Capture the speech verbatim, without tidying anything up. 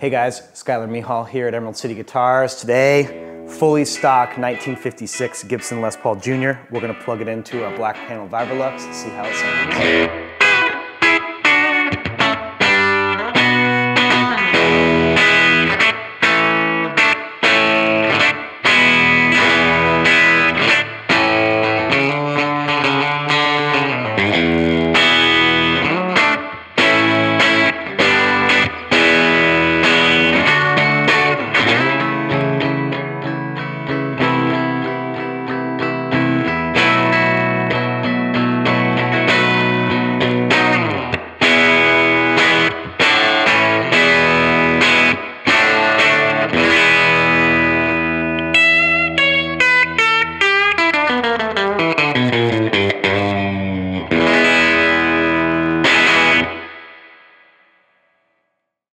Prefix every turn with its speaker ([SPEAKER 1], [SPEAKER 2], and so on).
[SPEAKER 1] Hey guys, Skyler Mehal here at Emerald City Guitars. Today, fully stock nineteen fifty-six Gibson Les Paul Junior We're gonna plug it into a black panel Vibrolux and see how it sounds.